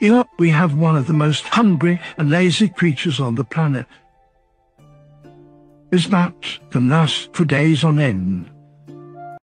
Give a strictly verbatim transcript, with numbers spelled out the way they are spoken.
Here we have one of the most hungry and lazy creatures on the planet. His naps can last for days on end.